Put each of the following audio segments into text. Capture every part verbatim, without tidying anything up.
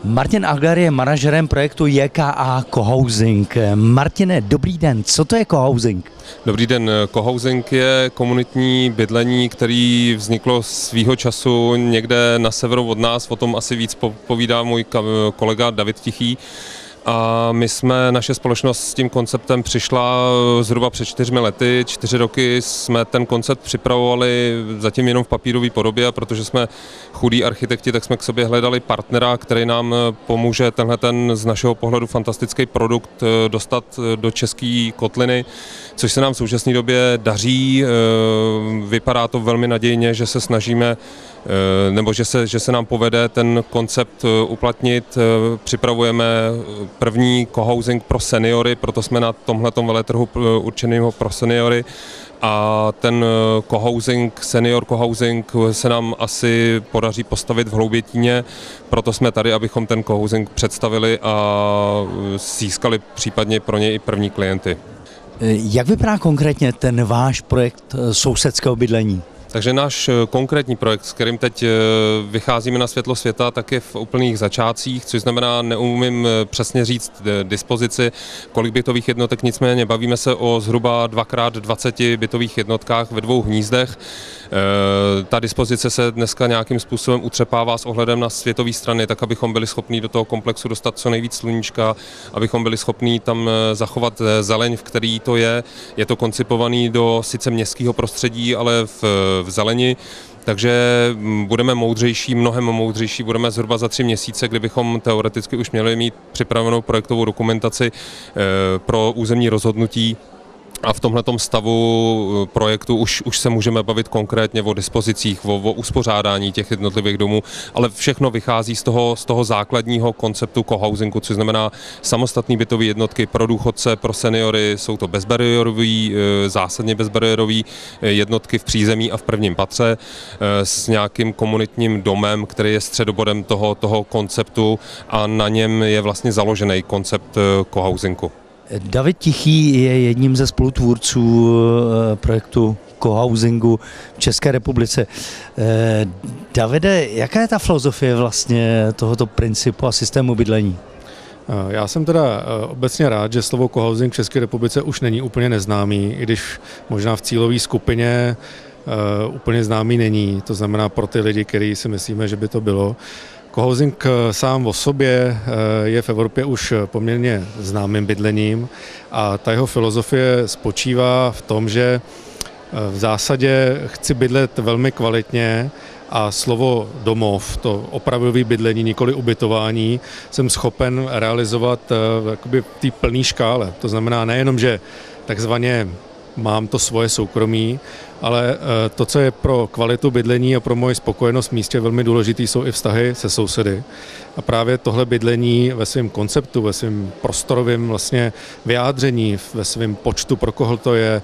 Martin Agler je manažerem projektu J K A Cohousing. Martine, dobrý den, co to je cohousing? Dobrý den, cohousing je komunitní bydlení, který vzniklo svýho času někde na severu od nás, o tom asi víc povídá můj kolega David Tichý. A my jsme, naše společnost s tím konceptem přišla zhruba před čtyřmi lety. Čtyři roky jsme ten koncept připravovali zatím jenom v papírové podobě, protože jsme chudí architekti, tak jsme k sobě hledali partnera, který nám pomůže tenhle ten z našeho pohledu fantastický produkt dostat do české kotliny, což se nám v současné době daří. Vypadá to velmi nadějně, že se snažíme nebo že se, že se nám povede ten koncept uplatnit. Připravujeme první cohousing pro seniory, proto jsme na tomhletom veletrhu určeným pro seniory. A ten cohousing, senior cohousing se nám asi podaří postavit v Hloubětíně, proto jsme tady, abychom ten cohousing představili a získali případně pro něj i první klienty. Jak vypadá konkrétně ten váš projekt sousedského bydlení? Takže náš konkrétní projekt, s kterým teď vycházíme na světlo světa, tak je v úplných začátcích, což znamená, neumím přesně říct dispozici, kolik bytových jednotek, nicméně bavíme se o zhruba dvakrát dvaceti bytových jednotkách ve dvou hnízdech. Ta dispozice se dneska nějakým způsobem utřepává s ohledem na světové strany, tak abychom byli schopni do toho komplexu dostat co nejvíc sluníčka, abychom byli schopni tam zachovat zeleň, v který to je. Je to koncipovaný do sice městského prostředí, ale v, v zeleni. Takže budeme moudřejší, mnohem moudřejší, budeme zhruba za tři měsíce, kdybychom teoreticky už měli mít připravenou projektovou dokumentaci pro územní rozhodnutí. A v tomhletom stavu projektu už, už se můžeme bavit konkrétně o dispozicích, o, o uspořádání těch jednotlivých domů, ale všechno vychází z toho, z toho základního konceptu cohousingu, což znamená samostatné bytové jednotky pro důchodce, pro seniory, jsou to bezbariérové, zásadně bezbariérové jednotky v přízemí a v prvním patře s nějakým komunitním domem, který je středobodem toho, toho konceptu a na něm je vlastně založený koncept cohousingu. David Tichý je jedním ze spolutvůrců projektu cohousingu v České republice. Davide, jaká je ta filozofie vlastně tohoto principu a systému bydlení? Já jsem teda obecně rád, že slovo cohousing v České republice už není úplně neznámý, i když možná v cílové skupině úplně známý není, to znamená pro ty lidi, kteří si myslíme, že by to bylo. Cohousing sám o sobě je v Evropě už poměrně známým bydlením a ta jeho filozofie spočívá v tom, že v zásadě chci bydlet velmi kvalitně a slovo domov, to opravdové bydlení, nikoli ubytování, jsem schopen realizovat jakoby v té plné škále. To znamená nejenom, že takzvaně mám to svoje soukromí, ale to, co je pro kvalitu bydlení a pro moji spokojenost v místě velmi důležité, jsou i vztahy se sousedy. A právě tohle bydlení ve svém konceptu, ve svém prostorovém vlastně vyjádření, ve svém počtu, pro koho to je,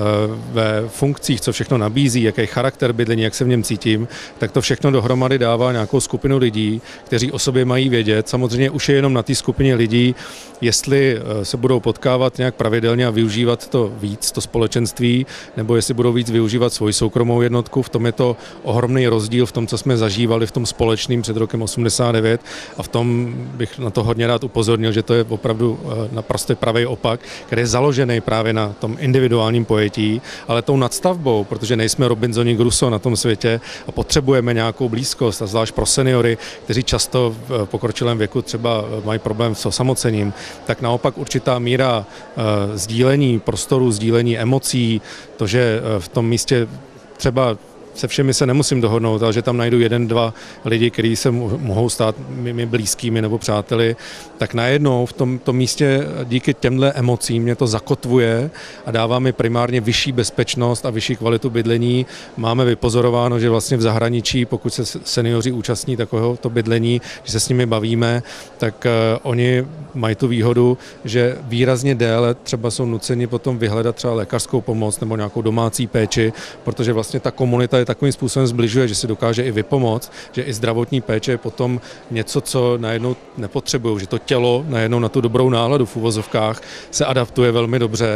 ve funkcích, co všechno nabízí, jaký charakter bydlení, jak se v něm cítím, tak to všechno dohromady dává nějakou skupinu lidí, kteří o sobě mají vědět. Samozřejmě už je jenom na té skupině lidí, jestli se budou potkávat nějak pravidelně a využívat to víc, to společenství, nebo jestli budou víc využívat svoji soukromou jednotku. V tom je to ohromný rozdíl v tom, co jsme zažívali v tom společným před rokem osmdesát devět a v tom bych na to hodně rád upozornil, že to je opravdu naprosto pravý opak, který je založený právě na tom individuálním pojetí, ale tou nadstavbou, protože nejsme Robinsoni Crusoe na tom světě a potřebujeme nějakou blízkost a zvlášť pro seniory, kteří často v pokročilém věku třeba mají problém s osamocením, tak naopak určitá míra sdílení prostoru, sdílení emocí, to, že v tom místě třeba se všemi se nemusím dohodnout, ale že tam najdu jeden, dva lidi, kteří se mohou stát mými blízkými nebo přáteli, tak najednou v tom, tom místě díky těmhle emocím mě to zakotvuje a dává mi primárně vyšší bezpečnost a vyšší kvalitu bydlení. Máme vypozorováno, že vlastně v zahraničí, pokud se seniori účastní takového to bydlení, když se s nimi bavíme, tak uh, oni mají tu výhodu, že výrazně déle třeba jsou nuceni potom vyhledat třeba lékařskou pomoc nebo nějakou domácí péči, protože vlastně ta komunita je takovým způsobem zbližuje, že si dokáže i vypomoct, že i zdravotní péče je potom něco, co najednou nepotřebují, že to tělo najednou na tu dobrou náladu v uvozovkách se adaptuje velmi dobře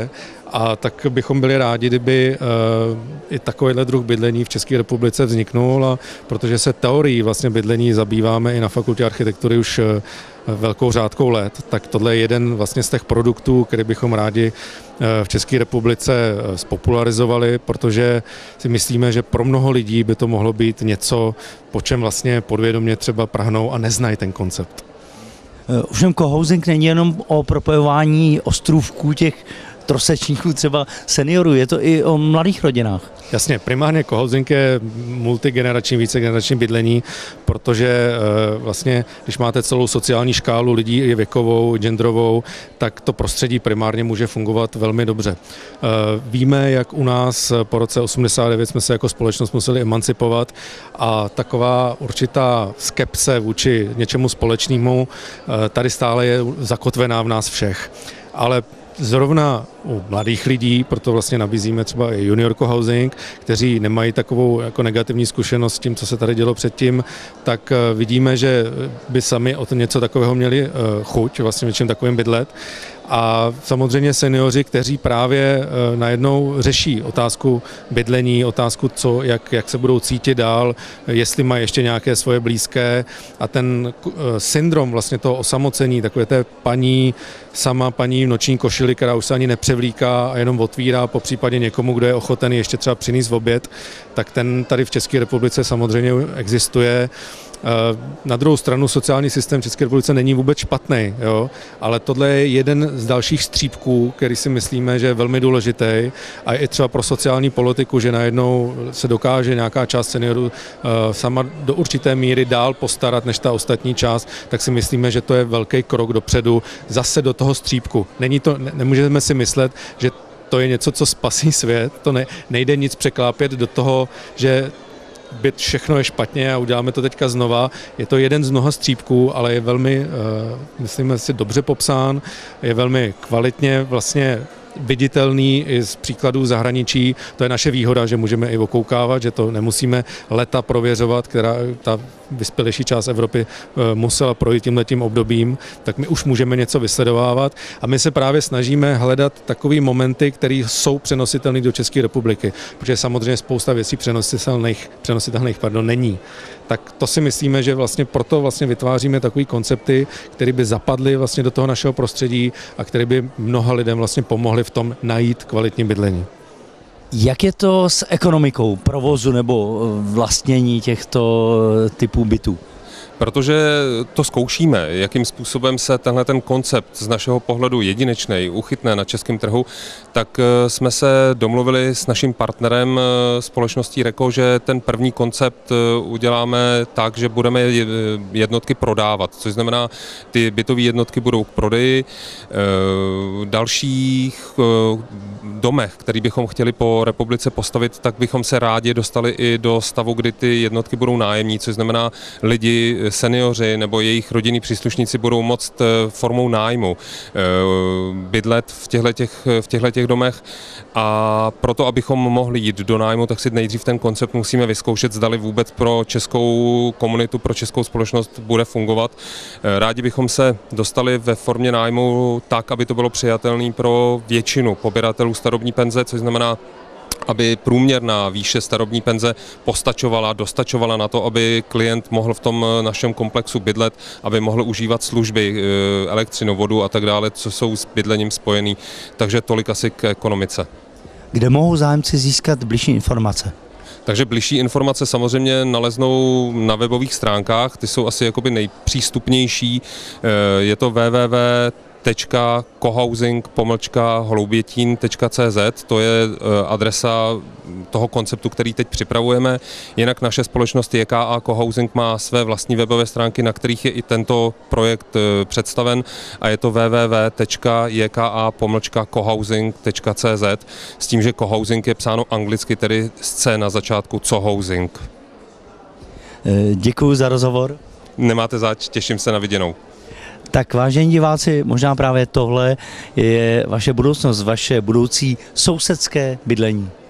A tak bychom byli rádi, kdyby i takovýhle druh bydlení v České republice vzniknul, a protože se teorií vlastně bydlení zabýváme i na Fakultě architektury už velkou řádkou let, tak tohle je jeden vlastně z těch produktů, který bychom rádi v České republice spopularizovali, protože si myslíme, že pro mnoho lidí by to mohlo být něco, po čem vlastně podvědomě třeba prahnou a neznají ten koncept. Ovšem cohousing není jenom o propojování ostrůvků těch trosečníků třeba seniorů, je to i o mladých rodinách. Jasně, primárně cohousing je multigenerační, vícegenerační bydlení, protože vlastně, když máte celou sociální škálu lidí, i věkovou, genderovou, tak to prostředí primárně může fungovat velmi dobře. Víme, jak u nás po roce osmdesát devět jsme se jako společnost museli emancipovat a taková určitá skepse vůči něčemu společnému tady stále je zakotvená v nás všech. Ale zrovna u mladých lidí, proto vlastně nabízíme třeba i junior cohousing, kteří nemají takovou jako negativní zkušenost s tím, co se tady dělo předtím, tak vidíme, že by sami o to něco takového měli chuť, vlastně něčím takovým bydlet. A samozřejmě seniori, kteří právě najednou řeší otázku bydlení, otázku, co, jak, jak se budou cítit dál, jestli mají ještě nějaké svoje blízké a ten syndrom vlastně toho osamocení, takové té paní, sama paní v noční košili, která už se ani nepřevlíká a jenom otvírá po případě někomu, kdo je ochoten ještě třeba přinést v oběd, tak ten tady v České republice samozřejmě existuje. Na druhou stranu sociální systém České republice není vůbec špatný, jo? Ale tohle je jeden z dalších střípků, který si myslíme, že je velmi důležitý a i třeba pro sociální politiku, že najednou se dokáže nějaká část seniorů sama do určité míry dál postarat než ta ostatní část, tak si myslíme, že to je velký krok dopředu zase do toho střípku. Není to, ne, nemůžeme si myslet, že to je něco, co spasí svět, to ne, nejde nic překlápět do toho, že byt všechno je špatně a uděláme to teďka znova. Je to jeden z mnoha střípků, ale je velmi, myslíme si, dobře popsán, je velmi kvalitně vlastně viditelný i z příkladů zahraničí. To je naše výhoda, že můžeme i okoukávat, že to nemusíme leta prověřovat, která ta vyspělejší část Evropy musela projít tímhletím obdobím, tak my už můžeme něco vysledovávat a my se právě snažíme hledat takové momenty, které jsou přenositelné do České republiky, protože samozřejmě spousta věcí přenositelných, přenositelných pardon, není. Tak to si myslíme, že vlastně proto vlastně vytváříme takové koncepty, které by zapadly vlastně do toho našeho prostředí a které by mnoha lidem vlastně pomohly v tom najít kvalitní bydlení. Jak je to s ekonomikou provozu nebo vlastnění těchto typů bytů? Protože to zkoušíme, jakým způsobem se tenhle ten koncept z našeho pohledu jedinečný uchytne na českém trhu, tak jsme se domluvili s naším partnerem společností Reko, že ten první koncept uděláme tak, že budeme jednotky prodávat, což znamená, ty bytové jednotky budou k prodeji. V dalších domech, který bychom chtěli po republice postavit, tak bychom se rádi dostali i do stavu, kdy ty jednotky budou nájemní, což znamená lidi, seniori nebo jejich rodinní příslušníci budou moct formou nájmu bydlet v těchto těch domech a proto, abychom mohli jít do nájmu, tak si nejdřív ten koncept musíme vyzkoušet, zdali vůbec pro českou komunitu, pro českou společnost bude fungovat. Rádi bychom se dostali ve formě nájmu tak, aby to bylo přijatelné pro většinu poběratelů starobní penze, což znamená, aby průměrná výše starobní penze postačovala, dostačovala na to, aby klient mohl v tom našem komplexu bydlet, aby mohl užívat služby, elektřinu, vodu a tak dále, co jsou s bydlením spojený. Takže tolik asi k ekonomice. Kde mohou zájemci získat bližší informace? Takže bližší informace samozřejmě naleznou na webových stránkách, ty jsou asi jakoby nejpřístupnější. Je to w w w tečka cohousing pomlčka hloubětín tečka c z, to je adresa toho konceptu, který teď připravujeme. Jinak naše společnost J K A Cohousing má své vlastní webové stránky, na kterých je i tento projekt představen a je to w w w tečka j k a pomlčka cohousing tečka c z s tím, že cohousing je psáno anglicky, tedy z C na začátku cohousing. Děkuji za rozhovor. Nemáte zač, těším se na viděnou. Tak vážení diváci, možná právě tohle je vaše budoucnost, vaše budoucí sousedské bydlení.